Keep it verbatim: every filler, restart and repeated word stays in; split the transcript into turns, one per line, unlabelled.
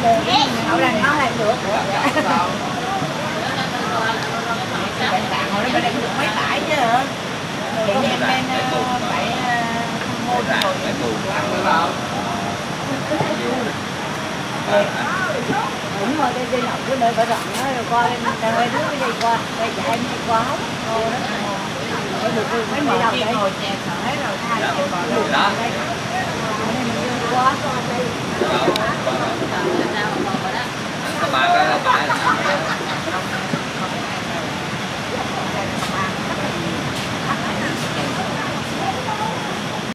Hậu đang nói là được. Hồi đó bên đây được mấy tải chứ hả? Vậy em bên phải mua rồi. Đúng rồi, đây đi học cái nơi phải rộng đó, rồi qua đây hai đứa cái đi qua, đây chạy em đi qua hết. Có được mấy mấy đầu đây. Ngồi chè sỏi rồi thay cho bọn được đó. Đây mình đi qua.